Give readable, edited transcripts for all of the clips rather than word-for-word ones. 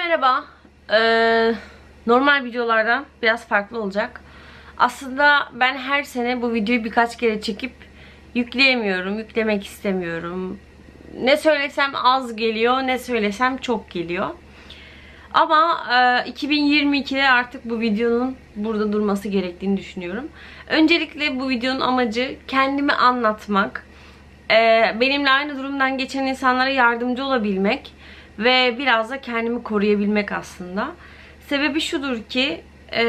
Merhaba. Normal videolardan biraz farklı olacak. Aslında ben her sene bu videoyu birkaç kere çekip yükleyemiyorum, yüklemek istemiyorum. Ne söylesem az geliyor, ne söylesem çok geliyor. Ama 2022'de artık bu videonun burada durması gerektiğini düşünüyorum. Öncelikle bu videonun amacı kendimi anlatmak, benimle aynı durumdan geçen insanlara yardımcı olabilmek ve biraz da kendimi koruyabilmek aslında. Sebebi şudur ki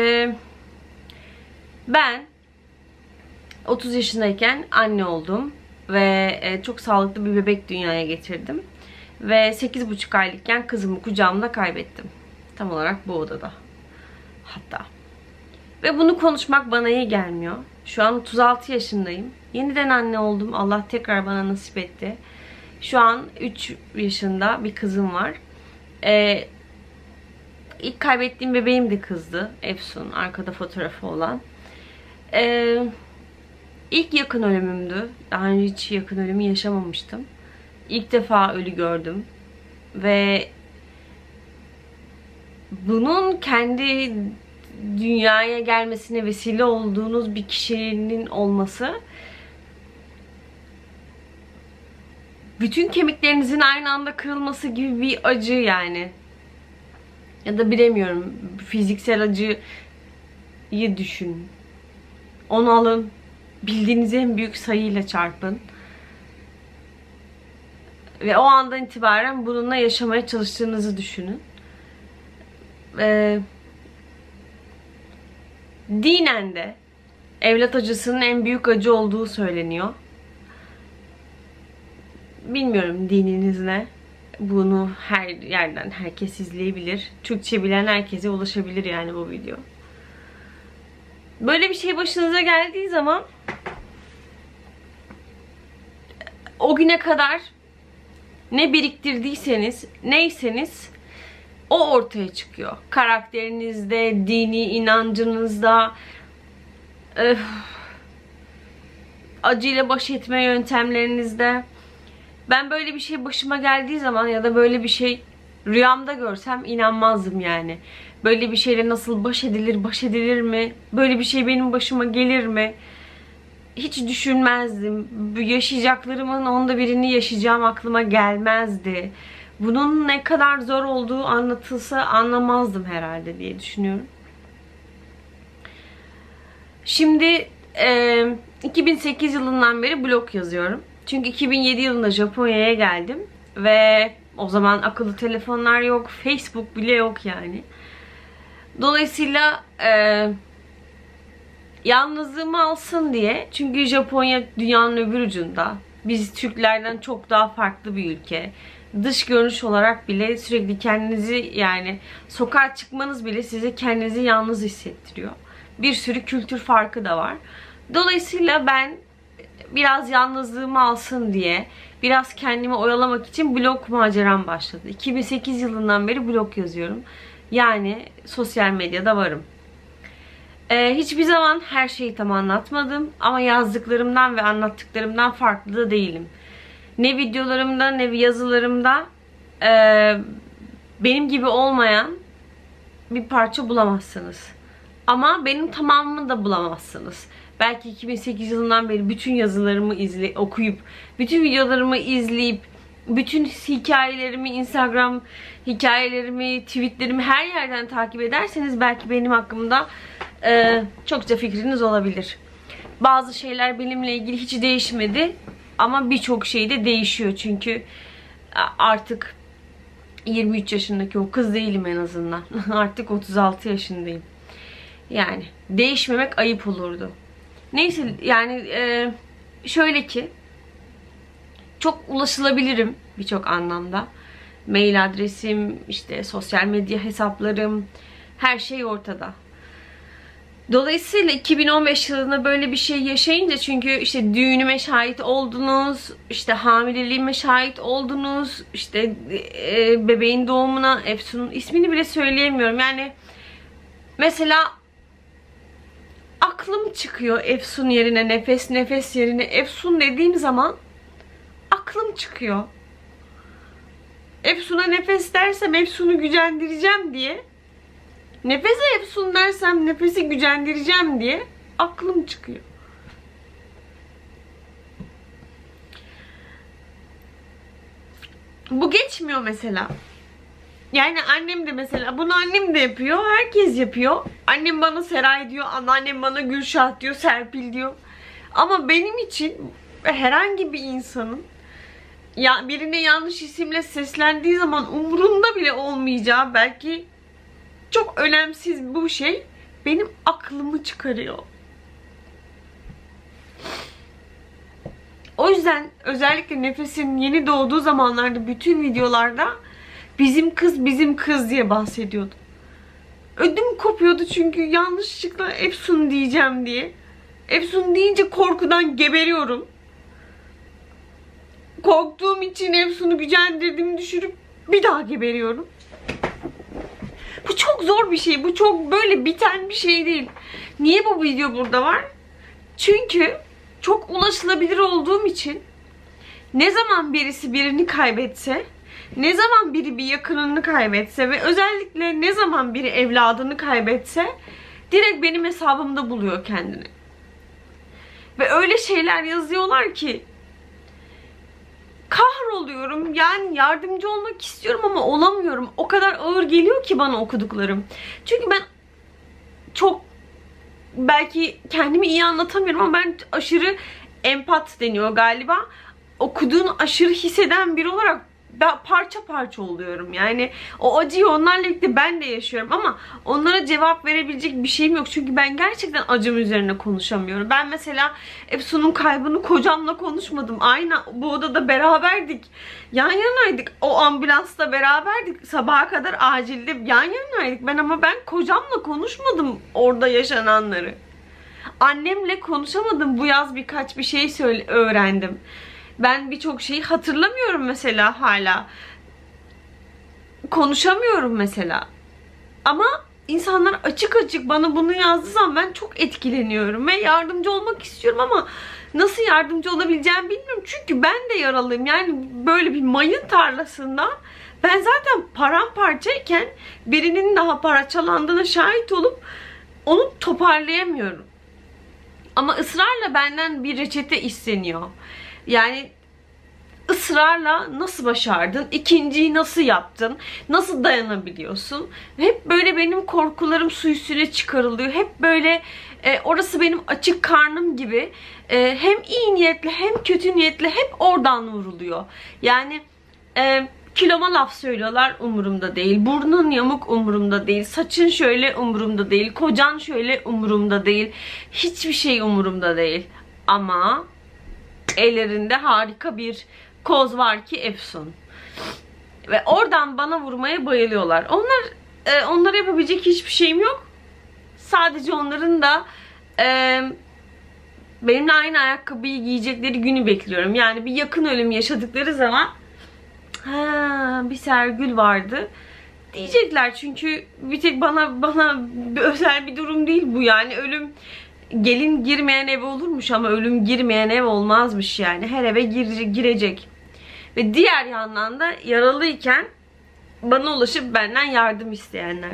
ben 30 yaşındayken anne oldum ve çok sağlıklı bir bebek dünyaya getirdim. Ve 8,5 aylıkken kızımı kucağımda kaybettim. Tam olarak bu odada. Hatta. Ve bunu konuşmak bana iyi gelmiyor. Şu an 36 yaşındayım. Yeniden anne oldum. Allah tekrar bana nasip etti. Şu an 3 yaşında bir kızım var. İlk kaybettiğim bebeğim de kızdı. Efsun. Arkada fotoğrafı olan. İlk yakın ölümümdü. Daha önce hiç yakın ölümü yaşamamıştım. İlk defa ölü gördüm. Ve bunun kendi dünyaya gelmesine vesile olduğunuz bir kişinin olması, bütün kemiklerinizin aynı anda kırılması gibi bir acı yani. Ya da bilemiyorum, fiziksel acıyı düşün. Onu alın, bildiğiniz en büyük sayıyla çarpın. Ve o andan itibaren bununla yaşamaya çalıştığınızı düşünün. Dinen de evlat acısının en büyük acı olduğu söyleniyor. Bilmiyorum dininiz ne. Bunu her yerden herkes izleyebilir. Türkçe bilen herkese ulaşabilir yani bu video. Böyle bir şey başınıza geldiği zaman o güne kadar ne biriktirdiyseniz, neyseniz o ortaya çıkıyor. Karakterinizde, dini inancınızda, acıyla baş etme yöntemlerinizde. Ben böyle bir şey başıma geldiği zaman ya da böyle bir şey rüyamda görsem inanmazdım yani. Böyle bir şeyle nasıl baş edilir, baş edilir mi? Böyle bir şey benim başıma gelir mi? Hiç düşünmezdim. Yaşayacaklarımın onda birini yaşayacağım aklıma gelmezdi. Bunun ne kadar zor olduğu anlatılsa anlamazdım herhalde diye düşünüyorum. Şimdi 2008 yılından beri blog yazıyorum. Çünkü 2007 yılında Japonya'ya geldim. Ve o zaman akıllı telefonlar yok. Facebook bile yok yani. Dolayısıyla yalnızlığımı alsın diye. Çünkü Japonya dünyanın öbür ucunda. Biz Türklerden çok daha farklı bir ülke. Dış görünüş olarak bile sürekli kendinizi, yani sokağa çıkmanız bile size kendinizi yalnız hissettiriyor. Bir sürü kültür farkı da var. Dolayısıyla ben biraz yalnızlığımı alsın diye, biraz kendimi oyalamak için blog maceram başladı. 2008 yılından beri blog yazıyorum. Yani sosyal medyada varım. Hiçbir zaman her şeyi tam anlatmadım ama yazdıklarımdan ve anlattıklarımdan farklı da değilim. Ne videolarımda ne yazılarımda benim gibi olmayan bir parça bulamazsınız. Ama benim tamamını da bulamazsınız. Belki 2008 yılından beri bütün yazılarımı okuyup, bütün videolarımı izleyip, bütün hikayelerimi, Instagram hikayelerimi, tweetlerimi her yerden takip ederseniz belki benim hakkımda çokça fikriniz olabilir. Bazı şeyler benimle ilgili hiç değişmedi ama birçok şey de değişiyor. Çünkü artık 23 yaşındaki o kız değilim en azından. Artık 36 yaşındayım. Yani değişmemek ayıp olurdu. Neyse yani şöyle ki çok ulaşılabilirim birçok anlamda. Mail adresim, işte sosyal medya hesaplarım, her şey ortada. Dolayısıyla 2015 yılında böyle bir şey yaşayınca, çünkü işte düğünüme şahit oldunuz, işte hamileliğime şahit oldunuz, işte bebeğin doğumuna, Efsun'un ismini bile söyleyemiyorum. Yani mesela aklım çıkıyor Efsun yerine nefes, nefes yerine Efsun dediğim zaman aklım çıkıyor. Efsun'a nefes dersem Efsun'u gücendireceğim diye, nefese Efsun dersem nefesi gücendireceğim diye aklım çıkıyor. Bu geçmiyor mesela. Yani annem de mesela, bunu annem de yapıyor. Herkes yapıyor. Annem bana Seray diyor. Anneannem bana Gülşah diyor. Serpil diyor. Ama benim için herhangi bir insanın ya birine yanlış isimle seslendiği zaman umurunda bile olmayacağı, belki çok önemsiz bu şey benim aklımı çıkarıyor. O yüzden özellikle Nefes'in yeni doğduğu zamanlarda bütün videolarda bizim kız diye bahsediyordum. Ödüm kopuyordu çünkü yanlışlıkla Efsun diyeceğim diye. Efsun deyince korkudan geberiyorum. Korktuğum için Efsun'u gücendirdiğimi düşürüp bir daha geberiyorum. Bu çok zor bir şey. Bu çok böyle biten bir şey değil. Niye bu video burada var? Çünkü çok ulaşılabilir olduğum için ne zaman birisi birini kaybetse, ne zaman biri bir yakınını kaybetse ve özellikle ne zaman biri evladını kaybetse direkt benim hesabımda buluyor kendini. Ve öyle şeyler yazıyorlar ki kahroluyorum. Yani yardımcı olmak istiyorum ama olamıyorum. O kadar ağır geliyor ki bana okuduklarım. Çünkü ben çok, belki kendimi iyi anlatamıyorum ama ben aşırı empat deniyor galiba. Okuduğunu aşırı hisseden biri olarak ben parça parça oluyorum. Yani o acıyı onlarla birlikte ben de yaşıyorum ama onlara cevap verebilecek bir şeyim yok. Çünkü ben gerçekten acım üzerine konuşamıyorum. Ben mesela Efsun'un kaybını kocamla konuşmadım. Aynı bu odada beraberdik. Yan yanaydık. O ambulansta beraberdik. Sabaha kadar acilde yan yanaydık. Ama ben kocamla konuşmadım orada yaşananları. Annemle konuşamadım. Bu yaz birkaç bir şey öğrendim. Ben birçok şeyi hatırlamıyorum mesela hala. Konuşamıyorum mesela. Ama insanlar açık açık bana bunu yazdığı zaman ben çok etkileniyorum. Ve yardımcı olmak istiyorum ama nasıl yardımcı olabileceğimi bilmiyorum. Çünkü ben de yaralıyım. Yani böyle bir mayın tarlasında ben zaten paramparçayken birinin daha parçalandığına şahit olup onu toparlayamıyorum. Ama ısrarla benden bir reçete isteniyor. Yani ısrarla nasıl başardın? İkinciyi nasıl yaptın? Nasıl dayanabiliyorsun? Hep böyle benim korkularım su üstüne çıkarılıyor. Hep böyle orası benim açık karnım gibi. Hem iyi niyetli hem kötü niyetli hep oradan vuruluyor. Yani kiloma laf söylüyorlar, umurumda değil. Burnun yamuk, umurumda değil. Saçın şöyle, umurumda değil. Kocan şöyle, umurumda değil. Hiçbir şey umurumda değil. Ama ellerinde harika bir koz var ki Efsun. Ve oradan bana vurmaya bayılıyorlar. Onlara yapabilecek hiçbir şeyim yok. Sadece onların da benimle aynı ayakkabıyı giyecekleri günü bekliyorum. Yani bir yakın ölüm yaşadıkları zaman bir Sergül vardı diyecekler. Çünkü bir tek bana özel bir durum değil bu. Yani ölüm, gelin girmeyen ev olurmuş ama ölüm girmeyen ev olmazmış yani. Her eve girecek. Ve diğer yandan da yaralıyken bana ulaşıp benden yardım isteyenler.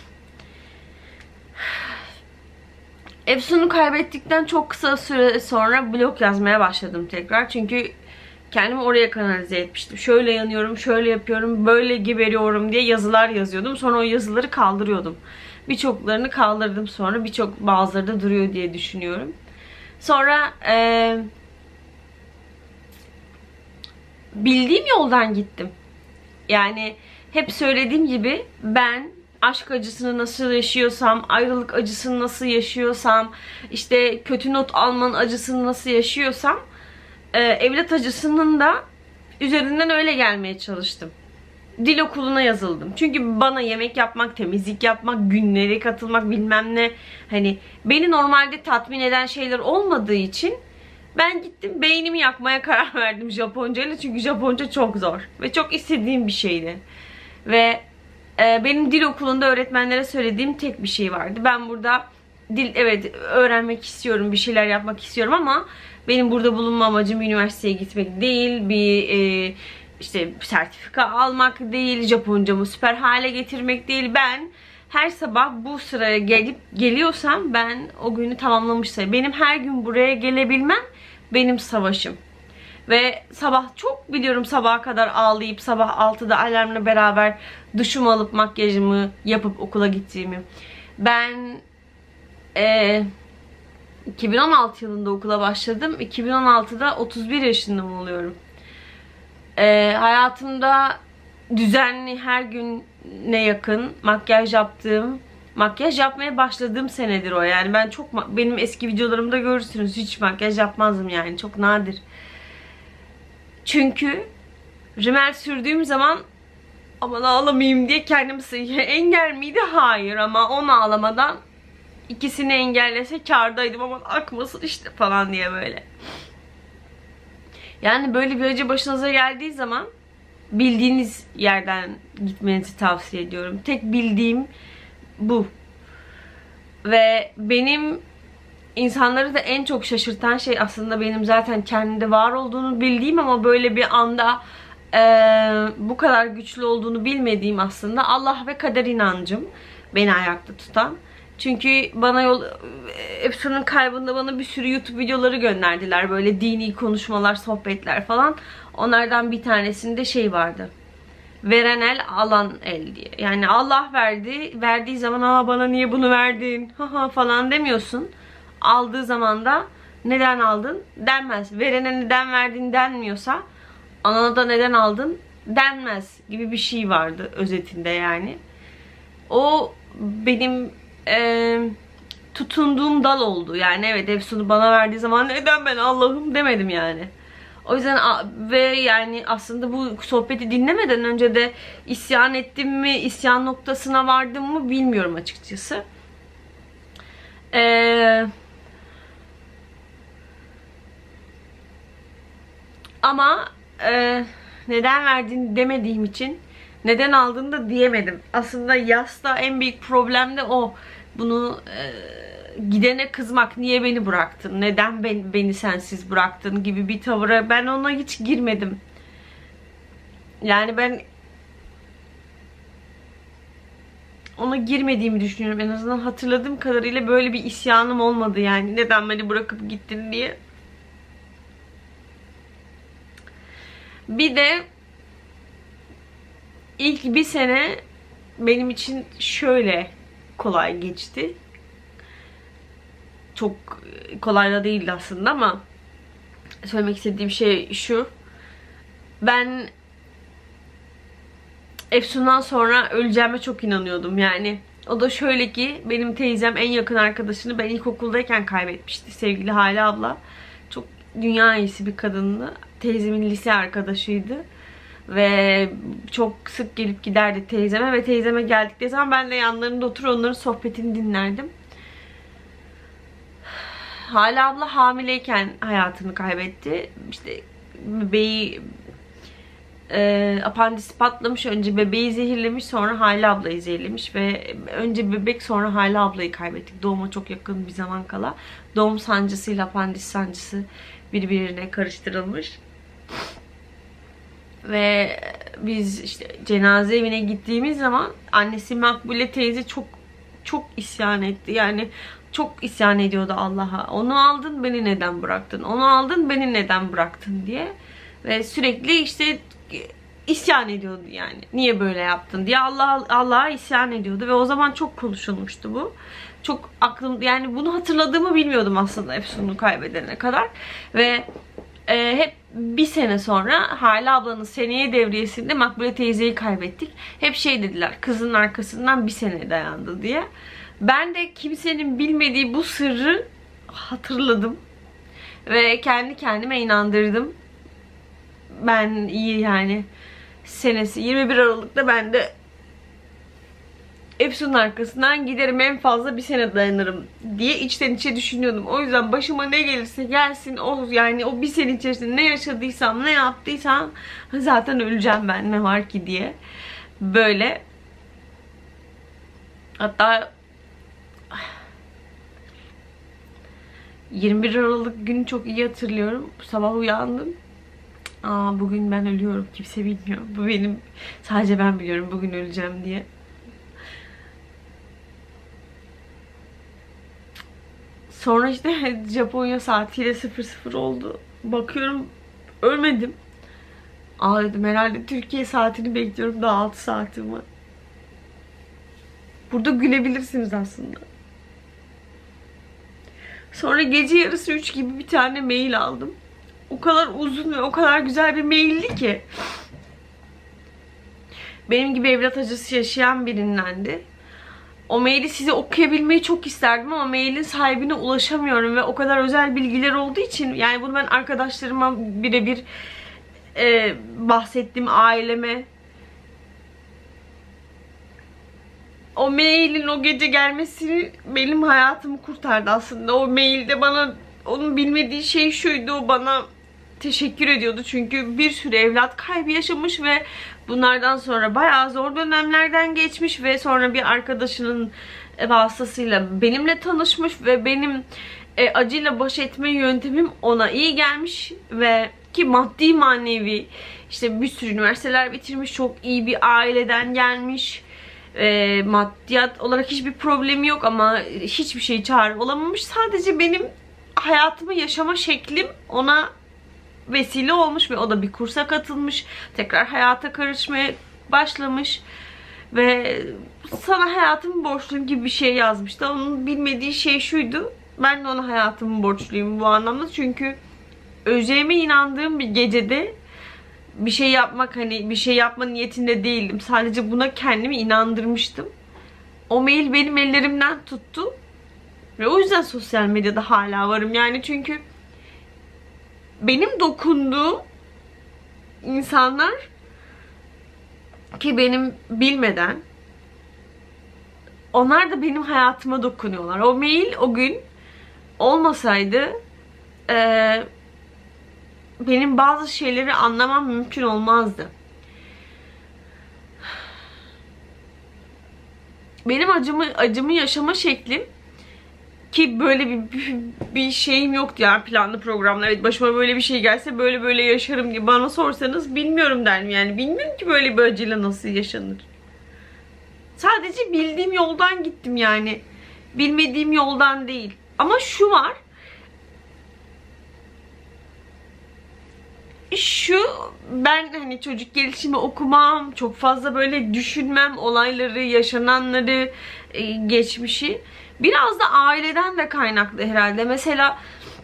Efsun'u kaybettikten çok kısa süre sonra blog yazmaya başladım tekrar. Çünkü kendimi oraya kanalize etmiştim. Şöyle yanıyorum, şöyle yapıyorum, böyle geberiyorum diye yazılar yazıyordum. Sonra o yazıları kaldırıyordum. Birçoklarını kaldırdım sonra. Bazıları da duruyor diye düşünüyorum. Sonra bildiğim yoldan gittim. Yani hep söylediğim gibi ben aşk acısını nasıl yaşıyorsam, ayrılık acısını nasıl yaşıyorsam, işte kötü not almanın acısını nasıl yaşıyorsam, evlat acısının da üzerinden öyle gelmeye çalıştım. Dil okuluna yazıldım. Çünkü bana yemek yapmak, temizlik yapmak, günlere katılmak bilmem ne, hani beni normalde tatmin eden şeyler olmadığı için ben gittim beynimi yakmaya karar verdim Japonca ile. Çünkü Japonca çok zor ve çok istediğim bir şeydi. Ve benim dil okulunda öğretmenlere söylediğim tek bir şey vardı. Ben burada evet öğrenmek istiyorum, bir şeyler yapmak istiyorum ama benim burada bulunma amacım üniversiteye gitmek değil, bir işte sertifika almak değil, Japoncamı süper hale getirmek değil. Ben her sabah bu sıraya geliyorsam ben o günü tamamlamış sayılırım. Benim her gün buraya gelebilmem benim savaşım. Ve sabah çok biliyorum sabaha kadar ağlayıp sabah 6'da alarmla beraber duşumu alıp makyajımı yapıp okula gittiğimi. Ben 2016 yılında okula başladım. 2016'da 31 yaşında mı oluyorum? Hayatımda düzenli her güne yakın makyaj yapmaya başladığım senedir o. Yani ben benim eski videolarımda görürsünüz, hiç makyaj yapmazdım yani, çok nadir. Çünkü rimel sürdüğüm zaman aman ağlamayayım diye kendimi engel miydi? Hayır, ama onu ağlamadan ikisini engellese kârdaydım, aman akmasın işte falan diye böyle. Yani böyle bir acı başınıza geldiği zaman bildiğiniz yerden gitmenizi tavsiye ediyorum. Tek bildiğim bu. Ve benim insanları da en çok şaşırtan şey aslında benim zaten kendimde var olduğunu bildiğim ama böyle bir anda bu kadar güçlü olduğunu bilmediğim aslında Allah ve kader inancım beni ayakta tutan. Çünkü bana Efsun'un kaybında bana bir sürü YouTube videoları gönderdiler. Böyle dini konuşmalar, sohbetler falan. Onlardan bir tanesinde şey vardı. Veren el, alan el diye. Yani Allah verdiği zaman bana niye bunu verdin haha falan demiyorsun. Aldığı zaman da neden aldın denmez. Verene neden verdin denmiyorsa alana da neden aldın denmez gibi bir şey vardı özetinde yani. O benim tutunduğum dal oldu. Yani evet, Efsun'u bana verdiği zaman neden ben Allah'ım demedim yani. O yüzden ve yani aslında bu sohbeti dinlemeden önce de isyan ettim mi, isyan noktasına vardım mı bilmiyorum açıkçası. Ama neden verdin demediğim için neden aldın da diyemedim. Aslında yasta en büyük problem de o. Bunu gidene kızmak, niye beni bıraktın, neden beni sensiz bıraktın gibi bir tavıra ben ona hiç girmedim. Yani ben ona girmediğimi düşünüyorum. En azından hatırladığım kadarıyla böyle bir isyanım olmadı yani. Neden beni bırakıp gittin diye. Bir de ilk bir sene benim için şöyle kolay geçti. Çok kolay da değildi aslında ama söylemek istediğim şey şu. Ben Efsun'dan sonra öleceğime çok inanıyordum yani. O da şöyle ki, benim teyzem en yakın arkadaşını ben ilkokuldayken kaybetmişti. Sevgili Hale abla. Çok dünya iyisi bir kadındı. Teyzemin lise arkadaşıydı. Ve çok sık gelip giderdi teyzeme ve teyzeme geldikleri zaman ben de yanlarında otur onların sohbetini dinlerdim. Hale abla hamileyken hayatını kaybetti. İşte bebeği apandisi patlamış. Önce bebeği zehirlemiş, sonra Hale ablayı zehirlemiş ve önce bebek sonra Hale ablayı kaybettik. Doğuma çok yakın bir zaman kala. Doğum sancısıyla apandis sancısı birbirine karıştırılmış. Ve biz işte cenaze evine gittiğimiz zaman annesi Makbule teyze çok isyan etti. Yani çok isyan ediyordu Allah'a. Onu aldın, beni neden bıraktın? Onu aldın, beni neden bıraktın diye. Ve sürekli işte isyan ediyordu yani. Niye böyle yaptın diye Allah'a isyan ediyordu ve o zaman çok konuşulmuştu bu. Çok aklım, yani bunu hatırladığımı bilmiyordum aslında Efsun'u kaybedene kadar. Ve hep bir sene sonra Hale ablanın seneye devriyesinde Makbule teyzeyi kaybettik. Hep şey dediler, kızın arkasından bir sene dayandı diye. Ben de kimsenin bilmediği bu sırrı hatırladım. Ve kendi kendime inandırdım. Ben iyi yani, senesi 21 Aralık'ta ben de Efsun'un arkasından giderim, en fazla bir sene dayanırım diye içten içe düşünüyordum. O yüzden başıma ne gelirse gelsin, yani o bir sene içerisinde ne yaşadıysam, ne yaptıysam zaten öleceğim ben, ne var ki diye. Böyle. Hatta 21 Aralık günü çok iyi hatırlıyorum. Sabah uyandım. Bugün ben ölüyorum. Kimse bilmiyor. Bu benim, sadece ben biliyorum bugün öleceğim diye. Sonra işte Japonya saatiyle 00 oldu. Bakıyorum ölmedim. Dedim herhalde Türkiye saatini bekliyorum. Daha 6 saatim var. Burada gülebilirsiniz aslında. Sonra gece yarısı 3 gibi bir tane mail aldım. O kadar uzun ve o kadar güzel bir maildi ki. Benim gibi evlat acısı yaşayan birindendi. O maili size okuyabilmeyi çok isterdim ama mailin sahibine ulaşamıyorum ve o kadar özel bilgiler olduğu için, yani bunu ben arkadaşlarıma birebir bahsettim, aileme. O mailin o gece gelmesi benim hayatımı kurtardı aslında. O mailde bana, onun bilmediği şey şuydu: o bana teşekkür ediyordu. Çünkü bir sürü evlat kaybı yaşamış ve bunlardan sonra bayağı zor dönemlerden geçmiş ve sonra bir arkadaşının vasıtasıyla benimle tanışmış ve benim acıyla baş etme yöntemim ona iyi gelmiş ve ki maddi manevi işte bir sürü üniversiteler bitirmiş, çok iyi bir aileden gelmiş. Maddiyat olarak hiçbir problemi yok ama hiçbir şey çare olamamış. Sadece benim hayatımı yaşama şeklim ona vesile olmuş ve o da bir kursa katılmış. Tekrar hayata karışmaya başlamış ve sana hayatımı borçluyum gibi bir şey yazmıştı. Onun bilmediği şey şuydu: ben de ona hayatımı borçluyum bu anlamda. Çünkü öleceğime inandığım bir gecede bir şey yapmak, hani bir şey yapma niyetinde değildim. Sadece buna kendimi inandırmıştım. O mail benim ellerimden tuttu. Ve o yüzden sosyal medyada hala varım. Yani çünkü benim dokunduğum insanlar, ki benim bilmeden, onlar da benim hayatıma dokunuyorlar. O mail o gün olmasaydı benim bazı şeyleri anlamam mümkün olmazdı. Benim acımı yaşama şeklim, ki böyle bir şeyim yoktu yani, planlı programlı. Evet, başıma böyle bir şey gelse böyle yaşarım diye bana sorsanız bilmiyorum derim yani. Bilmiyorum ki böyle bir acıyla nasıl yaşanır. Sadece bildiğim yoldan gittim yani. Bilmediğim yoldan değil. Ama şu var: ben hani çocuk gelişimi okumam, çok fazla böyle düşünmem olayları, yaşananları, geçmişi. Biraz da aileden de kaynaklı herhalde. Mesela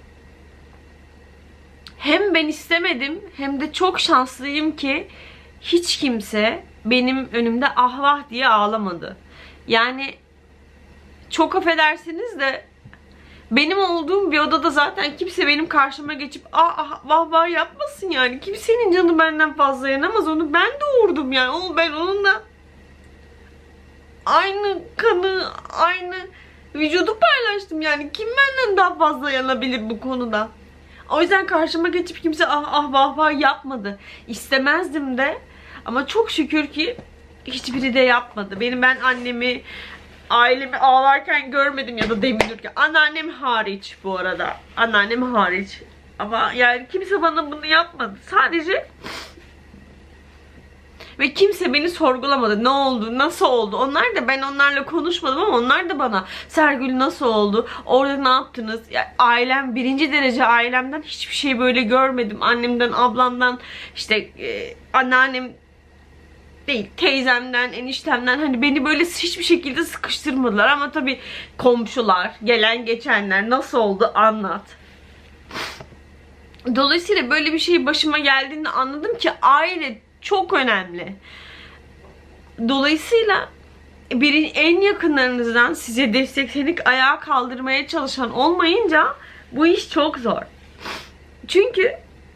hem ben istemedim hem de çok şanslıyım ki hiç kimse benim önümde ah vah diye ağlamadı. Yani çok affedersiniz de benim olduğum bir odada zaten kimse benim karşıma geçip ah vah vah yapmasın yani. Kimsenin canı benden fazla yanamaz. Onu ben doğurdum yani. Ben onunla aynı kanı, aynı vücudu paylaştım yani. Kim benden daha fazla yanabilir bu konuda? O yüzden karşıma geçip kimse ah vah vah yapmadı. İstemezdim de ama çok şükür ki hiçbiri de yapmadı. Ben annemi, ailemi ağlarken görmedim ya da deminirken. Anneannem hariç bu arada. Anneannem hariç. Ama yani kimse bana bunu yapmadı. Sadece ve kimse beni sorgulamadı. Ne oldu? Nasıl oldu? Ben onlarla konuşmadım ama onlar da bana Sergül nasıl oldu? Orada ne yaptınız? Yani ailem, birinci derece ailemden hiçbir şey böyle görmedim. Annemden, ablamdan, işte anneannem değil, teyzemden, eniştemden hani beni böyle hiçbir şekilde sıkıştırmadılar. Ama tabii komşular, gelen geçenler nasıl oldu anlat. Dolayısıyla böyle bir şey başıma geldiğinde anladım ki aile çok önemli. Dolayısıyla en yakınlarınızdan size desteklenik ayağa kaldırmaya çalışan olmayınca bu iş çok zor. Çünkü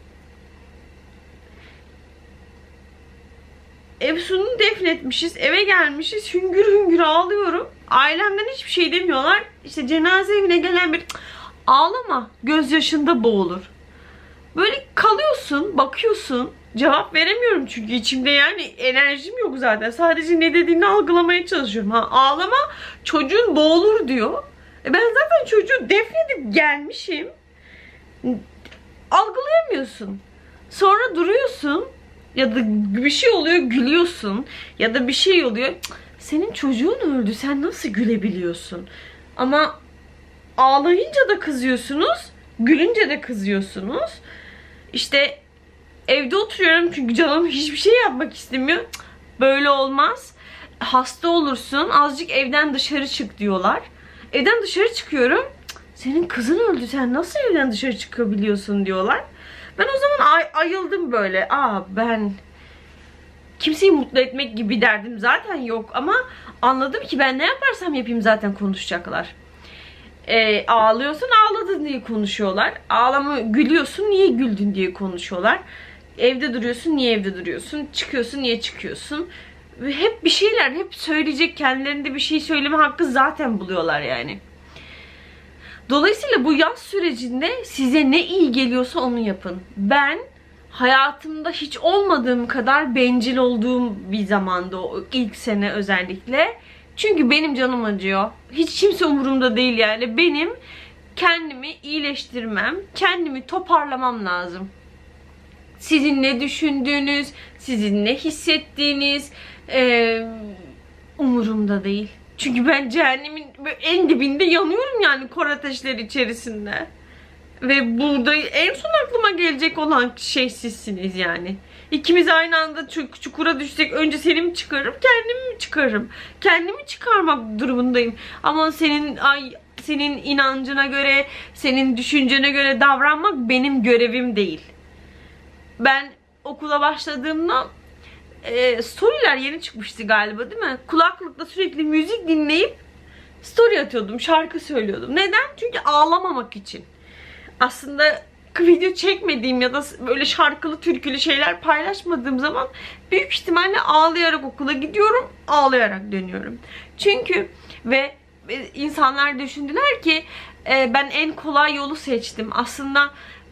Efsun'u defnetmişiz, eve gelmişiz, hüngür hüngür ağlıyorum. Ailemden hiçbir şey demiyorlar. İşte cenaze evine gelen bir ağlama, gözyaşında boğulur. Böyle kalıyorsun, bakıyorsun. Cevap veremiyorum çünkü içimde yani enerjim yok zaten. Sadece ne dediğini algılamaya çalışıyorum. Ağlama, çocuğun boğulur diyor. Ben zaten çocuğu defnedip gelmişim. Algılayamıyorsun. Sonra duruyorsun ya da bir şey oluyor gülüyorsun ya da bir şey oluyor. Cık, senin çocuğun öldü, sen nasıl gülebiliyorsun? Ama ağlayınca da kızıyorsunuz, gülünce de kızıyorsunuz. İşte evde oturuyorum çünkü canım hiçbir şey yapmak istemiyor. Cık, böyle olmaz. Hasta olursun, azıcık evden dışarı çık diyorlar. Evden dışarı çıkıyorum. Cık, senin kızın öldü, sen nasıl evden dışarı çıkabiliyorsun diyorlar. Ben o zaman ayıldım böyle. Ben kimseyi mutlu etmek gibi derdim zaten yok ama anladım ki ben ne yaparsam yapayım zaten konuşacaklar. Ağlıyorsun, ağladın diye konuşuyorlar. Gülüyorsun, niye güldün diye konuşuyorlar. Evde duruyorsun, niye evde duruyorsun? Çıkıyorsun, niye çıkıyorsun? Ve hep bir şeyler, hep söyleyecek, kendilerinde bir şey söyleme hakkı zaten buluyorlar yani. Dolayısıyla bu yaz sürecinde size ne iyi geliyorsa onu yapın. Ben hayatımda hiç olmadığım kadar bencil olduğum bir zamanda, o ilk sene özellikle. Çünkü benim canım acıyor. Hiç kimse umurumda değil yani. Benim kendimi iyileştirmem, kendimi toparlamam lazım. Sizin ne düşündüğünüz, sizin ne hissettiğiniz umurumda değil. Çünkü ben cehennemin en dibinde yanıyorum yani, kor ateşleri içerisinde. Ve burada en son aklıma gelecek olan şey sizsiniz yani. İkimiz aynı anda çukura düşsek önce seni mi çıkarırım, kendimi mi çıkarırım? Kendimi çıkarmak durumundayım. Ama senin inancına göre, senin düşüncene göre davranmak benim görevim değil. Ben okula başladığımda storyler yeni çıkmıştı galiba, değil mi? Kulaklıkla sürekli müzik dinleyip story atıyordum, şarkı söylüyordum. Neden? Çünkü ağlamamak için. Aslında video çekmediğim ya da böyle şarkılı türkülü şeyler paylaşmadığım zaman büyük ihtimalle ağlayarak okula gidiyorum, ağlayarak dönüyorum. Çünkü ve insanlar düşündüler ki ben en kolay yolu seçtim. Aslında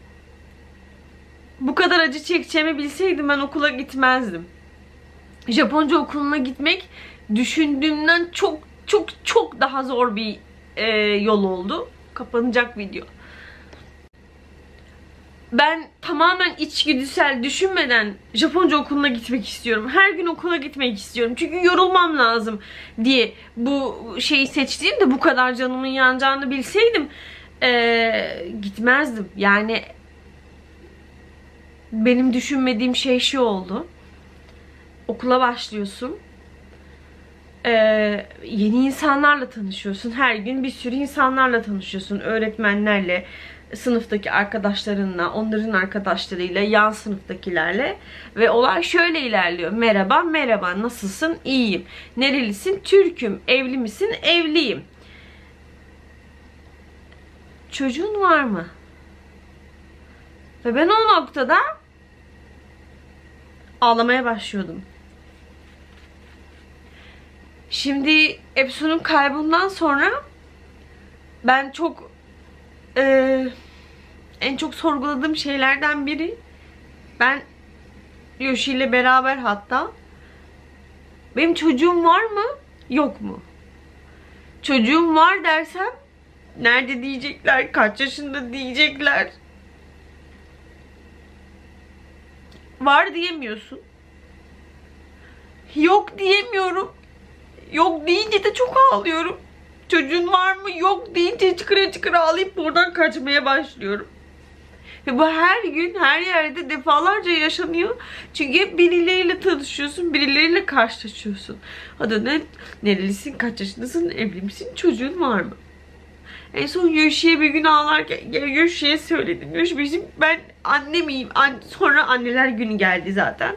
bu kadar acı çekeceğimi bilseydim ben okula gitmezdim. Japonca okuluna gitmek düşündüğümden çok çok çok daha zor bir yol oldu. Kapanacak video. Ben tamamen içgüdüsel düşünmeden Japonca okuluna gitmek istiyorum. Her gün okula gitmek istiyorum. Çünkü yorulmam lazım diye bu şeyi seçtiğimde, bu kadar canımın yanacağını bilseydim gitmezdim. Yani benim düşünmediğim şey şu oldu. Okula başlıyorsun. Yeni insanlarla tanışıyorsun. Her gün bir sürü insanlarla tanışıyorsun. Öğretmenlerle, sınıftaki arkadaşlarınla, onların arkadaşlarıyla, yan sınıftakilerle. Ve olay şöyle ilerliyor. Merhaba, merhaba. Nasılsın? İyiyim. Nerelisin? Türk'üm. Evli misin? Evliyim. Çocuğun var mı? Ve ben o noktada ağlamaya başlıyordum. Şimdi Epsu'nun kaybından sonra ben çok en çok sorguladığım şeylerden biri, ben Yoshi ile beraber hatta, benim çocuğum var mı yok mu? Çocuğum var dersem nerede diyecekler, kaç yaşında diyecekler. Var diyemiyorsun. Yok diyemiyorum. Yok deyince de çok ağlıyorum. Çocuğun var mı? Yok deyince çıkıra çıkıra ağlayıp buradan kaçmaya başlıyorum. Ve bu her gün, her yerde defalarca yaşanıyor. Çünkü hep birileriyle tanışıyorsun, birileriyle karşılaşıyorsun. Hadi nerelisin, kaç yaşındasın, evli misin, çocuğun var mı? En son Yoshi'ye bir gün ağlarken Yoshi'ye söyledim. Yoshi, ben anne miyim? Sonra anneler günü geldi zaten.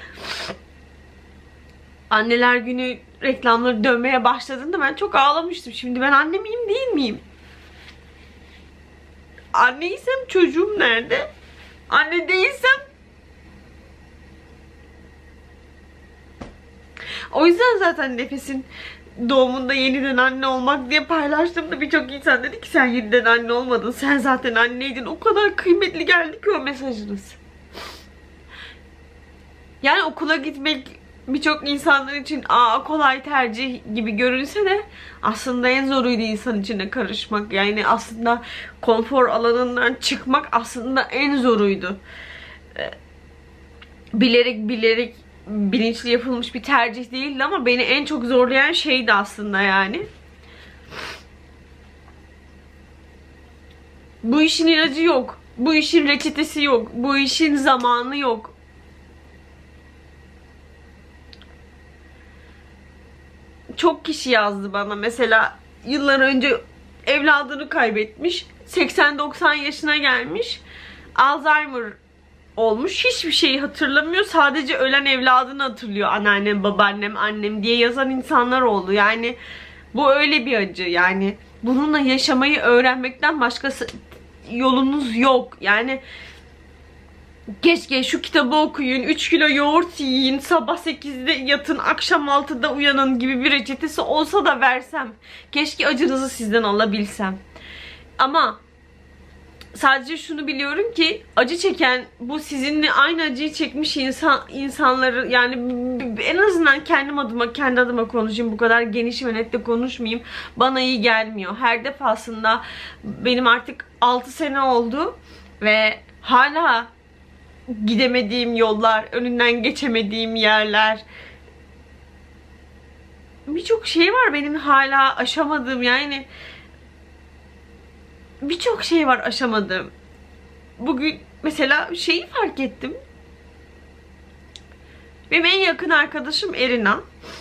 Anneler günü reklamları dönmeye başladığında ben çok ağlamıştım. Şimdi ben anne miyim, değil miyim? Anneysem çocuğum nerede? Anne değilsem... O yüzden zaten Nefes'in doğumunda yeniden anne olmak diye paylaştığımda birçok insan dedi ki sen yeniden anne olmadın. Sen zaten anneydin. O kadar kıymetli geldi ki o mesajınız. Yani okula gitmek birçok insanlar için kolay tercih gibi görünse de aslında en zoruydu insan içine karışmak. Yani aslında konfor alanından çıkmak aslında en zoruydu. bilerek bilinçli yapılmış bir tercih değildi ama beni en çok zorlayan şeydi aslında yani. Bu işin ilacı yok. Bu işin reçetesi yok. Bu işin zamanı yok. Çok kişi yazdı bana. Mesela yıllar önce evladını kaybetmiş. 80-90 yaşına gelmiş. Alzheimer olmuş. Hiçbir şeyi hatırlamıyor. Sadece ölen evladını hatırlıyor. Anneannem, babaannem, annem diye yazan insanlar oldu. Yani bu öyle bir acı. Yani bununla yaşamayı öğrenmekten başka yolunuz yok. Yani keşke şu kitabı okuyun, 3 kilo yoğurt yiyin, sabah 8'de yatın, akşam 6'da uyanın gibi bir reçetesi olsa da versem. Keşke acınızı sizden alabilsem. Ama sadece şunu biliyorum ki acı çeken, bu sizinle aynı acıyı çekmiş insanları, yani en azından kendi adıma konuşayım, bu kadar geniş ve net de konuşmayayım, bana iyi gelmiyor. Her defasında benim artık 6 sene oldu ve hala gidemediğim yollar, önünden geçemediğim yerler, birçok şey var benim hala aşamadığım. Yani birçok şey var aşamadığım. Bugün mesela şeyi fark ettim. Benim en yakın arkadaşım Erina.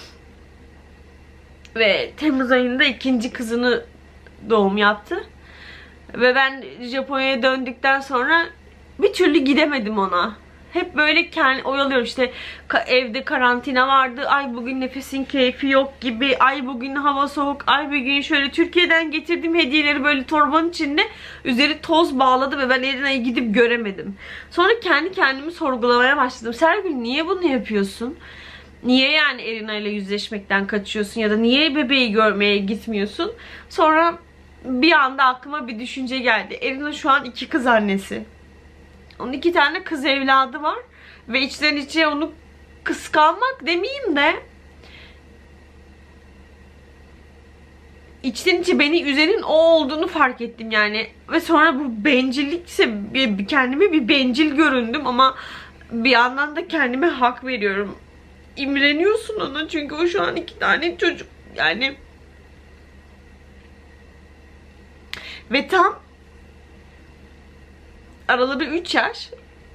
Ve Temmuz ayında 2. kızını doğum yaptı. Ve ben Japonya'ya döndükten sonra bir türlü gidemedim ona. Hep böyle oyalıyorum işte, evde karantina vardı, ay bugün nefesin keyfi yok gibi, ay bugün hava soğuk, ay bugün şöyle. Türkiye'den getirdiğim hediyeleri böyle torbanın içinde, üzeri toz bağladı ve ben Erina'yı gidip göremedim. Sonra kendi kendimi sorgulamaya başladım. Sergül, niye bunu yapıyorsun? Niye yani Erina ile yüzleşmekten kaçıyorsun ya da niye bebeği görmeye gitmiyorsun? Sonra bir anda aklıma bir düşünce geldi. Erina şu an 2 kız annesi. Onun 2 tane kız evladı var. Ve içten içe onu kıskanmak demeyeyim de, içten içe beni üzenin o olduğunu fark ettim yani. Ve sonra bu bencillikse kendime bir bencil göründüm ama bir yandan da kendime hak veriyorum. İmreniyorsun ona çünkü o şu an 2 tane çocuk yani. Ve tam araları 3 yaş.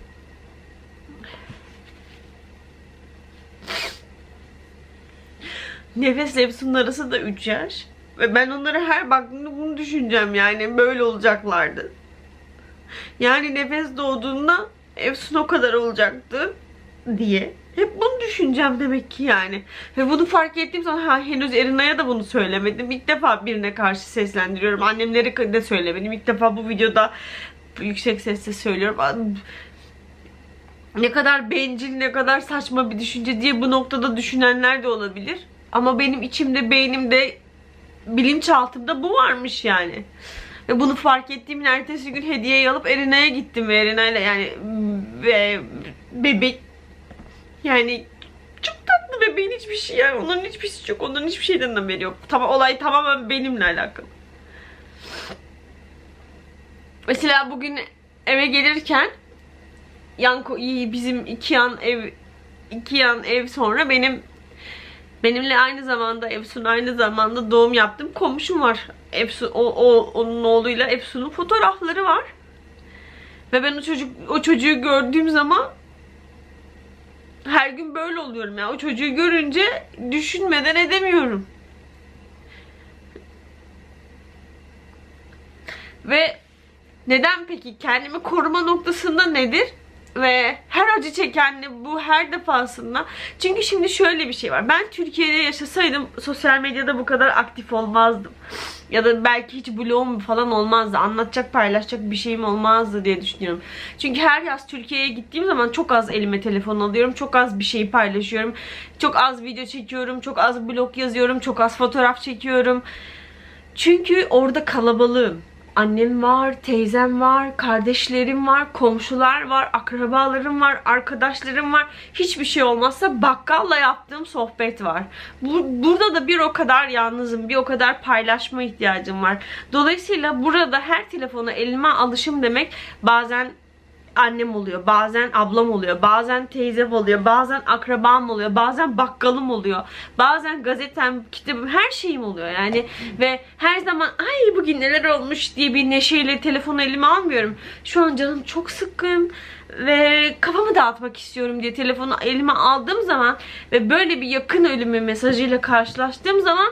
Nefes Efsun'un arası da 3 yaş. Ve ben onlara her baktığımda bunu düşüneceğim yani. Böyle olacaklardı. Yani Nefes doğduğunda Efsun o kadar olacaktı diye. Hep bunu düşüneceğim demek ki yani. Ve bunu fark ettiğim zaman henüz Erina'ya da bunu söylemedim. İlk defa birine karşı seslendiriyorum. Annemlere de söylemedim. İlk defa bu videoda yüksek sesle söylüyorum. Ne kadar bencil, ne kadar saçma bir düşünce diye bu noktada düşünenler de olabilir. Ama benim içimde, beynimde, bilinçaltımda bu varmış yani. Ve bunu fark ettiğimin ertesi gün hediyeyi alıp Erina'ya gittim ve Erina'yla yani bebek yani çok tatlı bebeğin, hiçbir şey yani, onların hiçbir şey yok, onların hiçbir şeyden haberi yok. Olay tamamen benimle alakalı. Mesela bugün eve gelirken bizim iki yan ev sonra benimle aynı zamanda Efsun aynı zamanda doğum yaptım komşum var. Efsun onun oğluyla Efsun'un fotoğrafları var. Ve ben o çocuğu gördüğüm zaman her gün böyle oluyorum ya. O çocuğu görünce düşünmeden edemiyorum. Ve neden peki? Kendimi koruma noktasında nedir? Ve her acı çekenle bu her defasında. Çünkü şimdi şöyle bir şey var. Ben Türkiye'de yaşasaydım sosyal medyada bu kadar aktif olmazdım. Ya da belki hiç blogum falan olmazdı. Anlatacak, paylaşacak bir şeyim olmazdı diye düşünüyorum. Çünkü her yaz Türkiye'ye gittiğim zaman çok az elime telefon alıyorum. Çok az bir şey paylaşıyorum. Çok az video çekiyorum. Çok az blog yazıyorum. Çok az fotoğraf çekiyorum. Çünkü orada kalabalığım. Annem var, teyzem var, kardeşlerim var, komşular var, akrabalarım var, arkadaşlarım var. Hiçbir şey olmazsa bakkalla yaptığım sohbet var. Burada da bir o kadar yalnızım, bir o kadar paylaşma ihtiyacım var. Dolayısıyla burada her telefona elime alışım demek bazen annem oluyor, bazen ablam oluyor, bazen teyzem oluyor, bazen akrabam oluyor, bazen bakkalım oluyor, bazen gazetem, kitabım, her şeyim oluyor yani. Ve her zaman ay bugün neler olmuş diye bir neşeyle telefonu elime almıyorum. Şu an canım çok sıkkın ve kafamı dağıtmak istiyorum diye telefonu elime aldığım zaman ve böyle bir yakın ölümü mesajıyla karşılaştığım zaman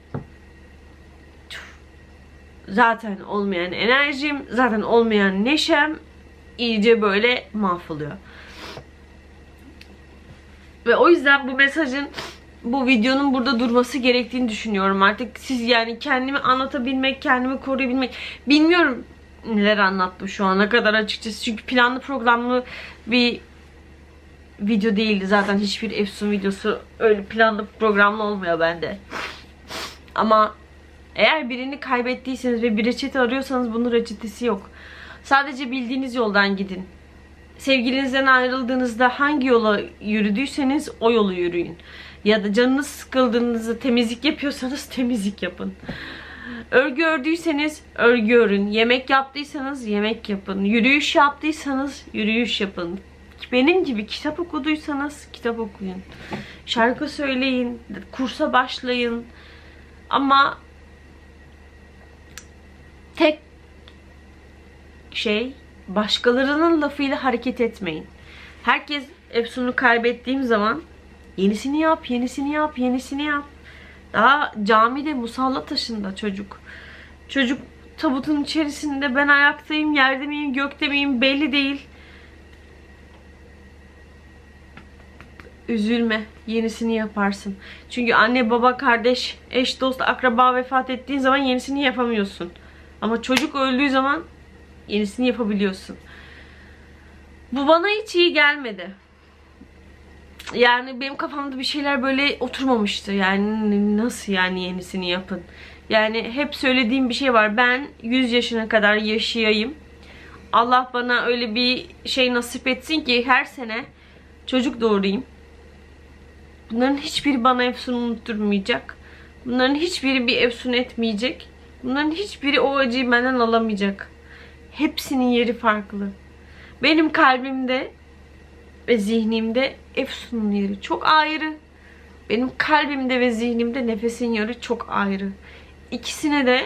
zaten olmayan enerjim, zaten olmayan neşem iyice böyle mahvoluyor. Ve o yüzden bu mesajın, bu videonun burada durması gerektiğini düşünüyorum artık. Siz yani kendimi anlatabilmek, kendimi koruyabilmek, bilmiyorum neler anlattım şu ana kadar açıkçası. Çünkü planlı programlı bir video değildi. Zaten hiçbir Efsun videosu öyle planlı programlı olmuyor bende. Ama eğer birini kaybettiyseniz ve bir reçete arıyorsanız bunun reçetesi yok. Sadece bildiğiniz yoldan gidin. Sevgilinizden ayrıldığınızda hangi yola yürüdüyseniz o yolu yürüyün. Ya da canınız sıkıldığınızda temizlik yapıyorsanız temizlik yapın. Örgü ördüyseniz örgü örün. Yemek yaptıysanız yemek yapın. Yürüyüş yaptıysanız yürüyüş yapın. Benim gibi kitap okuduysanız kitap okuyun. Şarkı söyleyin. Kursa başlayın. Ama tek şey, başkalarının lafıyla hareket etmeyin. Herkes Efsun'u kaybettiğim zaman yenisini yap, yenisini yap, yenisini yap. Daha camide musalla taşında çocuk. Çocuk tabutun içerisinde, ben ayaktayım, yerde miyim, gökte miyim belli değil. Üzülme, yenisini yaparsın. Çünkü anne, baba, kardeş, eş, dost, akraba vefat ettiğin zaman yenisini yapamıyorsun. Ama çocuk öldüğü zaman yenisini yapabiliyorsun. Bu bana hiç iyi gelmedi. Yani benim kafamda bir şeyler böyle oturmamıştı. Yani nasıl yani yenisini yapın? Yani hep söylediğim bir şey var. Ben 100 yaşına kadar yaşayayım. Allah bana öyle bir şey nasip etsin ki her sene çocuk doğurayım. Bunların hiçbiri bana Efsun'u unutturmayacak. Bunların hiçbiri bir Efsun etmeyecek. Bunların hiçbiri o acıyı benden alamayacak. Hepsinin yeri farklı. Benim kalbimde ve zihnimde Efsun'un yeri çok ayrı. Benim kalbimde ve zihnimde Nefes'in yeri çok ayrı. İkisine de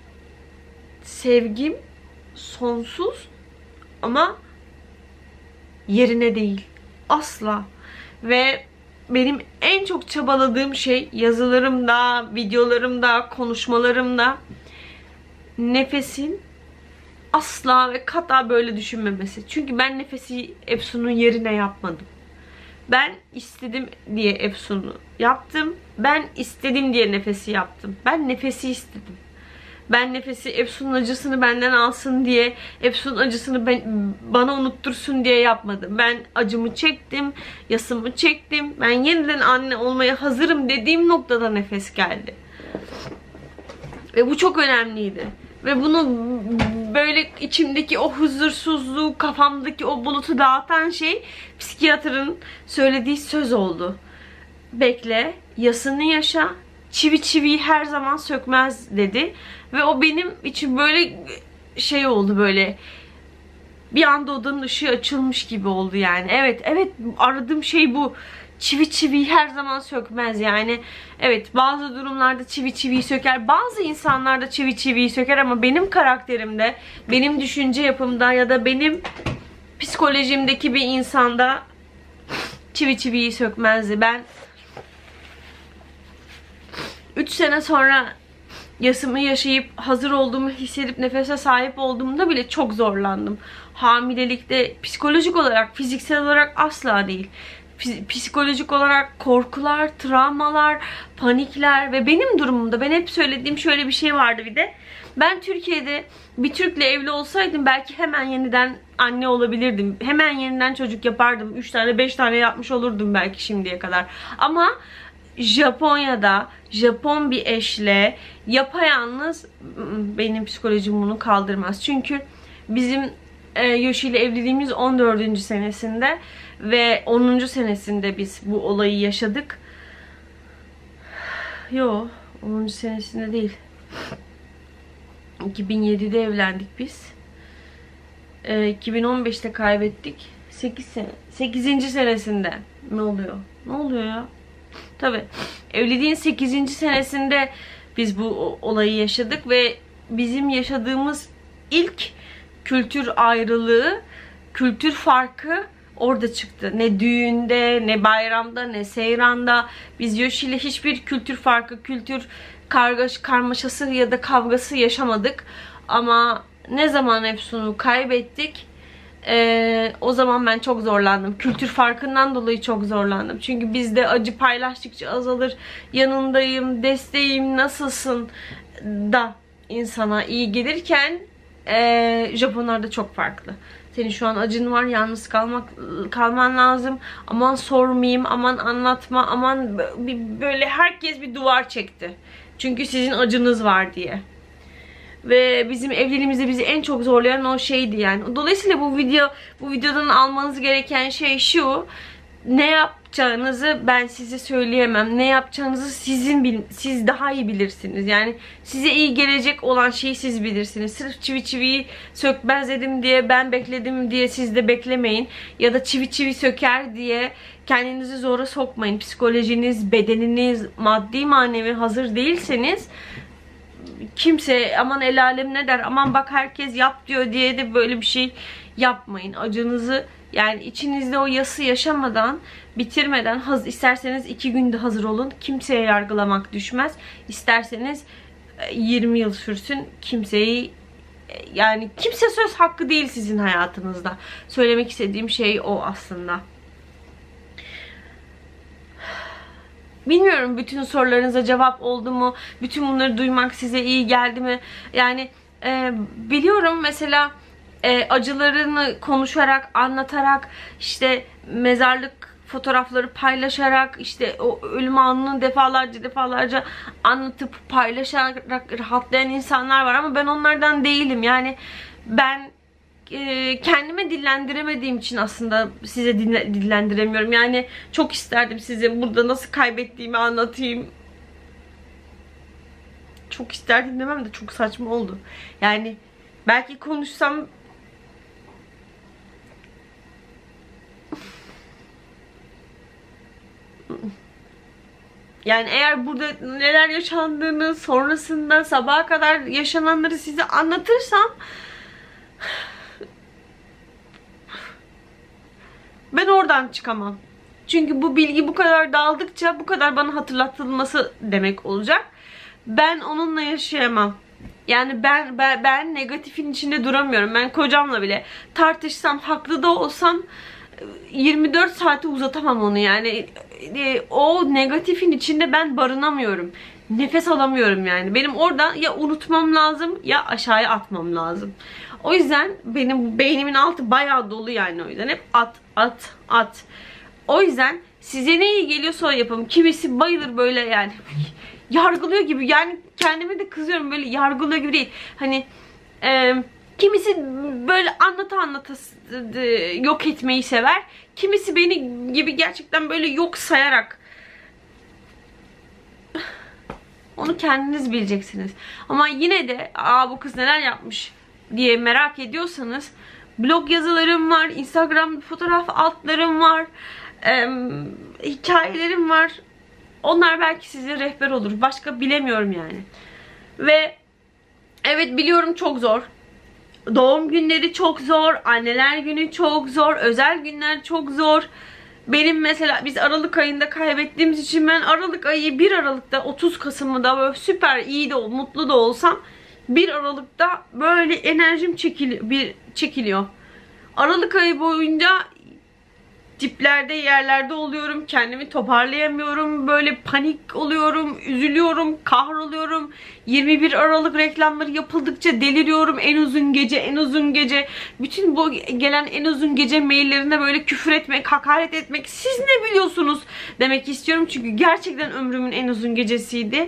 sevgim sonsuz ama yerine değil. Asla. Ve benim en çok çabaladığım şey yazılarımda, videolarımda, konuşmalarımda Nefes'in asla ve kata böyle düşünmemesi. Çünkü ben Nefes'i Efsun'un yerine yapmadım. Ben istedim diye Efsun'u yaptım. Ben istedim diye Nefes'i yaptım. Ben Nefes'i istedim. Ben Nefes'i Efsun'un acısını benden alsın diye, Efsun'un acısını bana unuttursun diye yapmadım. Ben acımı çektim, yasımı çektim. Ben yeniden anne olmaya hazırım dediğim noktada Nefes geldi. Ve bu çok önemliydi. Ve bunu böyle içimdeki o huzursuzluğu, kafamdaki o bulutu dağıtan şey psikiyatrın söylediği söz oldu. Bekle, yasını yaşa, çivi çiviyi her zaman sökmez dedi. Ve o benim için böyle şey oldu, böyle bir anda odanın ışığı açılmış gibi oldu yani. Evet aradığım şey bu. Çivi çiviyi her zaman sökmez yani. Evet, bazı durumlarda çivi çiviyi söker. Bazı insanlar da çivi çiviyi söker ama benim karakterimde, benim düşünce yapımda ya da benim psikolojimdeki bir insanda çivi çiviyi sökmezdi. Ben 3 sene sonra yasımı yaşayıp hazır olduğumu hissedip nefese sahip olduğumda bile çok zorlandım. Hamilelikte psikolojik olarak, fiziksel olarak asla değil. Psikolojik olarak korkular, travmalar, panikler ve benim durumumda ben hep söylediğim şöyle bir şey vardı bir de. Ben Türkiye'de bir Türk'le evli olsaydım belki hemen yeniden anne olabilirdim. Hemen yeniden çocuk yapardım. 3 tane 5 tane yapmış olurdum belki şimdiye kadar. Ama Japonya'da Japon bir eşle yapayalnız benim psikolojim bunu kaldırmaz. Çünkü bizim Yoshi ile evliliğimiz 14. senesinde ve 10. senesinde biz bu olayı yaşadık. Yo, 10. senesinde değil. 2007'de evlendik biz. 2015'te kaybettik. 8 sene. 8. senesinde. Ne oluyor? Ne oluyor ya? Tabii. Evliliğin 8. senesinde biz bu olayı yaşadık ve bizim yaşadığımız ilk kültür ayrılığı, kültür farkı orada çıktı. Ne düğünde, ne bayramda, ne seyranda. Biz Yoshi ile hiçbir kültür farkı, kültür karmaşası ya da kavgası yaşamadık. Ama ne zaman Efsun'u kaybettik, o zaman ben çok zorlandım. Kültür farkından dolayı çok zorlandım. Çünkü bizde acı paylaştıkça azalır. Yanındayım, desteğim, nasılsın da insana iyi gelirken Japonlarda çok farklı. Senin şu an acın var, yalnız kalman lazım. Aman sormayayım, aman anlatma, aman böyle herkes bir duvar çekti. Çünkü sizin acınız var diye. Ve bizim evliliğimizde bizi en çok zorlayan o şeydi yani. Dolayısıyla bu videodan almanız gereken şey şu: ne yapacağınızı ben size söyleyemem. Ne yapacağınızı siz daha iyi bilirsiniz. Yani size iyi gelecek olan şeyi siz bilirsiniz. Sırf çiviyi sökmez dedim diye, ben bekledim diye siz de beklemeyin. Ya da çivi söker diye kendinizi zora sokmayın. Psikolojiniz, bedeniniz, maddi manevi hazır değilseniz, kimse aman el alem ne der, aman bak herkes yap diyor diye de böyle bir şey yapmayın. Acınızı, yani içinizde o yası yaşamadan, bitirmeden, isterseniz 2 günde hazır olun. Kimseye yargılamak düşmez. İsterseniz 20 yıl sürsün. Yani kimse söz hakkı değil sizin hayatınızda. Söylemek istediğim şey o aslında. Bilmiyorum bütün sorularınıza cevap oldu mu? Bütün bunları duymak size iyi geldi mi? Yani biliyorum mesela acılarını konuşarak, anlatarak, işte mezarlık fotoğrafları paylaşarak, işte o ölüm anını defalarca anlatıp paylaşarak rahatlayan insanlar var ama ben onlardan değilim. Yani ben kendime dillendiremediğim için aslında size dillendiremiyorum. Yani çok isterdim size burada nasıl kaybettiğimi anlatayım. Çok isterdim demem de çok saçma oldu. Yani belki konuşsam yani eğer burada neler yaşandığını, sonrasında sabaha kadar yaşananları size anlatırsam ben oradan çıkamam. Çünkü bu bilgi bu kadar dağıldıkça bu kadar bana hatırlatılması demek olacak. Ben onunla yaşayamam. Yani ben negatifin içinde duramıyorum. Ben kocamla bile tartışsam, haklı da olsam 24 saati uzatamam onu yani. O negatifin içinde ben barınamıyorum. Nefes alamıyorum yani. Benim oradan ya unutmam lazım ya aşağıya atmam lazım. O yüzden benim beynimin altı bayağı dolu yani, o yüzden hep at. O yüzden size ne iyi geliyorsa o yapın. Kimisi bayılır böyle yani. Yargılıyor gibi, yani kendime de kızıyorum, böyle yargılıyor gibi değil. Hani kimisi böyle anlata yok etmeyi sever. Kimisi beni gibi gerçekten böyle yok sayarak. Onu kendiniz bileceksiniz. Ama yine de bu kız neler yapmış diye merak ediyorsanız blog yazılarım var, Instagram fotoğraf altlarım var, hikayelerim var. Onlar belki size rehber olur. Başka bilemiyorum yani. Ve evet, biliyorum çok zor. Doğum günleri çok zor. Anneler günü çok zor. Özel günler çok zor. Benim mesela biz Aralık ayında kaybettiğimiz için ben Aralık ayı 1 Aralık'ta 30 Kasım'da böyle süper iyi de mutlu da olsam 1 Aralık'ta böyle enerjim çekiliyor. Aralık ayı boyunca diplerde, yerlerde oluyorum. Kendimi toparlayamıyorum. Böyle panik oluyorum. Üzülüyorum. Kahroluyorum. 21 Aralık reklamları yapıldıkça deliriyorum. En uzun gece, en uzun gece. Bütün bu gelen en uzun gece maillerine böyle küfür etmek, hakaret etmek. Siz ne biliyorsunuz demek istiyorum. Çünkü gerçekten ömrümün en uzun gecesiydi.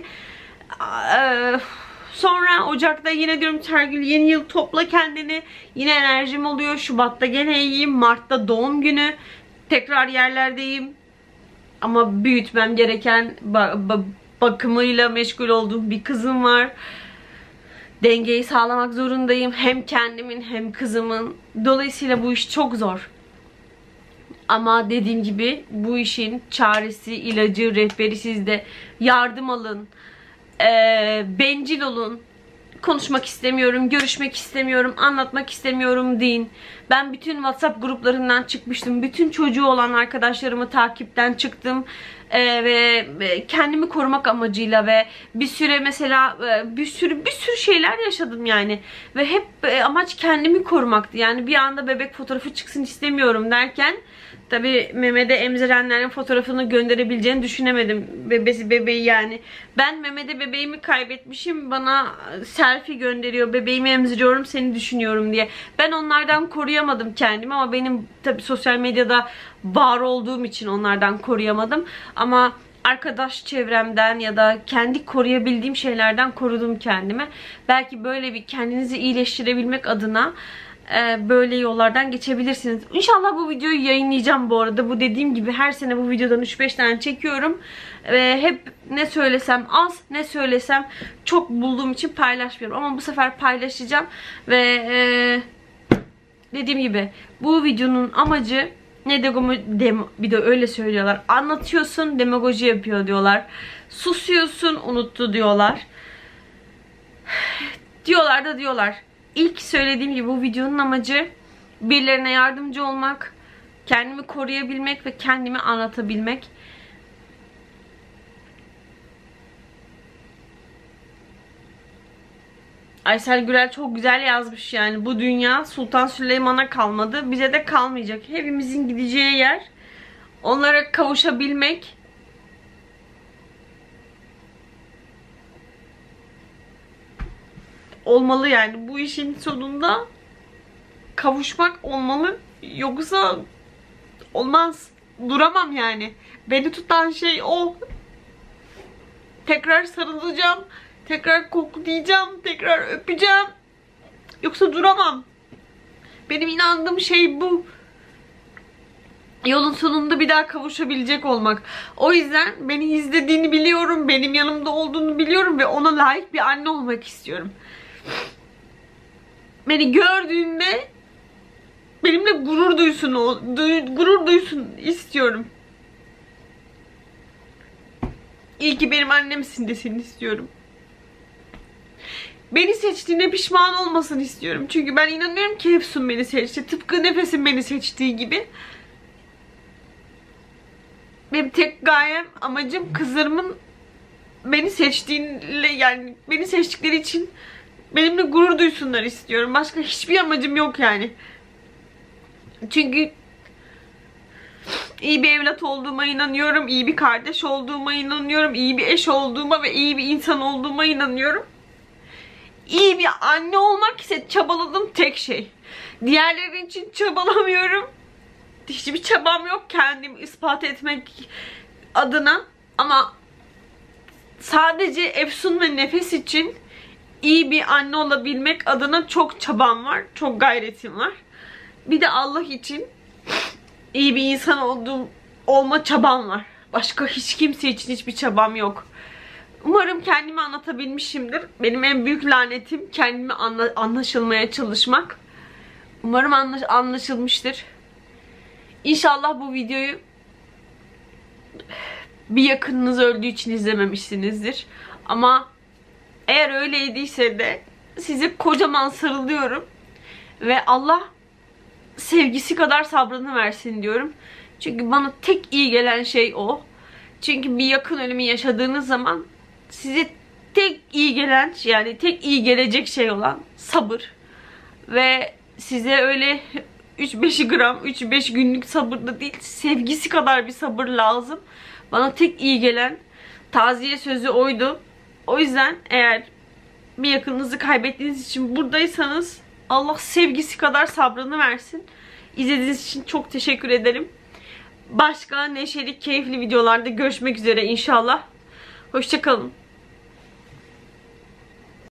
Sonra Ocak'ta yine diyorum Tergül yeni yıl topla kendini. Yine enerjim oluyor. Şubat'ta gene iyiyim. Mart'ta doğum günü. Tekrar yerlerdeyim. Ama büyütmem gereken bakımıyla meşgul olduğum bir kızım var. dengeyi sağlamak zorundayım. Hem kendimin hem kızımın. Dolayısıyla bu iş çok zor. Ama dediğim gibi bu işin çaresi, ilacı, rehberi sizde. Yardım alın. Bencil olun. Konuşmak istemiyorum, görüşmek istemiyorum, anlatmak istemiyorum deyin. Ben bütün WhatsApp gruplarından çıkmıştım. Bütün çocuğu olan arkadaşlarımı takipten çıktım. Ve kendimi korumak amacıyla ve bir süre mesela bir sürü şeyler yaşadım yani. Ve hep amaç kendimi korumaktı. Yani bir anda bebek fotoğrafı çıksın istemiyorum derken tabii memede emzirenlerin fotoğrafını gönderebileceğini düşünemedim. Bebeği yani. Ben memede bebeğimi kaybetmişim. Bana selfie gönderiyor. Bebeğimi emziriyorum, seni düşünüyorum diye. Ben onlardan koruyamadım kendimi ama benim tabii sosyal medyada var olduğum için onlardan koruyamadım. Ama arkadaş çevremden ya da kendi koruyabildiğim şeylerden korudum kendimi. Belki böyle bir kendinizi iyileştirebilmek adına böyle yollardan geçebilirsiniz. İnşallah bu videoyu yayınlayacağım bu arada. Bu dediğim gibi her sene bu videodan 3-5 tane çekiyorum. Ve hep ne söylesem az, ne söylesem çok bulduğum için paylaşmıyorum. Ama bu sefer paylaşacağım. Ve dediğim gibi bu videonun amacı ne bir de öyle söylüyorlar. Anlatıyorsun, demagoji yapıyor diyorlar. Susuyorsun, unuttu diyorlar. Diyorlar da diyorlar. İlk söylediğim gibi bu videonun amacı birilerine yardımcı olmak, kendimi koruyabilmek ve kendimi anlatabilmek. Aysel Gürel çok güzel yazmış yani. Bu dünya Sultan Süleyman'a kalmadı. Bize de kalmayacak. Hepimizin gideceği yer. Onlara kavuşabilmek. Olmalı yani. Bu işin sonunda kavuşmak olmalı. Yoksa olmaz. Duramam yani. Beni tutan şey o. Tekrar sarılacağım. Tekrar koklayacağım. Tekrar öpeceğim. Yoksa duramam. Benim inandığım şey bu. Yolun sonunda bir daha kavuşabilecek olmak. O yüzden beni izlediğini biliyorum. Benim yanımda olduğunu biliyorum. Ve ona layık bir anne olmak istiyorum. Beni gördüğünde benimle gurur duysun istiyorum. İyi ki benim annemsin desin istiyorum. Beni seçtiğine pişman olmasın istiyorum. Çünkü ben inanıyorum ki Efsun beni seçti. Tıpkı Nefes'in beni seçtiği gibi. Benim tek gayem, amacım kızlarımın beni seçtiğiyle, yani beni seçtikleri için benimle gurur duysunlar istiyorum. Başka hiçbir amacım yok yani. Çünkü iyi bir evlat olduğuma inanıyorum. İyi bir kardeş olduğuma inanıyorum. İyi bir eş olduğuma ve iyi bir insan olduğuma inanıyorum. İyi bir anne olmak ise çabaladığım tek şey. Diğerleri için çabalamıyorum. Hiçbir çabam yok kendimi ispat etmek adına. Ama sadece Efsun ve Nefes için iyi bir anne olabilmek adına çok çabam var. Çok gayretim var. Bir de Allah için iyi bir insan olma çabam var. Başka hiç kimse için hiçbir çabam yok. Umarım kendimi anlatabilmişimdir. Benim en büyük lanetim kendimi anlaşılmaya çalışmak. Umarım anlaşılmıştır. İnşallah bu videoyu bir yakınınız öldüğü için izlememişsinizdir. Ama eğer öyleydiyse de sizi kocaman sarılıyorum. Ve Allah sevgisi kadar sabrını versin diyorum. Çünkü bana tek iyi gelen şey o. Çünkü bir yakın ölümü yaşadığınız zaman size tek iyi gelen, yani tek iyi gelecek şey olan sabır. Ve size öyle 3-5 gram, 3-5 günlük sabır da değil, sevgisi kadar bir sabır lazım. Bana tek iyi gelen taziye sözü oydu. O yüzden eğer bir yakınınızı kaybettiğiniz için buradaysanız Allah sevgisi kadar sabrını versin. İzlediğiniz için çok teşekkür ederim. Başka neşeli, keyifli videolarda görüşmek üzere inşallah. Hoşça kalın.